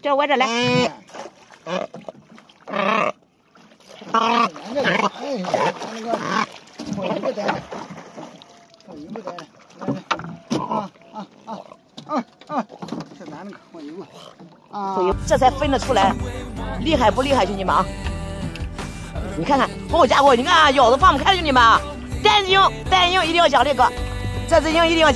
叫我这来。这才分得出来，厉害不厉害，兄弟们啊！你看看，好家伙，你看腰都放不开，兄弟们，单鹰一定要讲这个，这只鹰一定要讲。